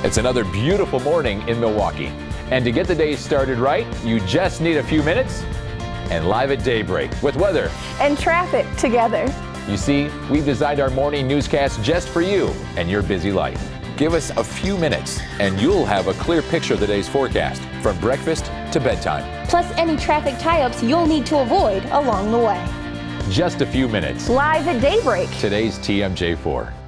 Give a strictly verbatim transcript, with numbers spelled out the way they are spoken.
It's another beautiful morning in Milwaukee. And to get the day started right, you just need a few minutes and live at Daybreak with weather and traffic together. You see, we've designed our morning newscast just for you and your busy life. Give us a few minutes and you'll have a clear picture of the day's forecast from breakfast to bedtime. Plus any traffic tie-ups you'll need to avoid along the way. Just a few minutes. Live at Daybreak. Today's T M J four.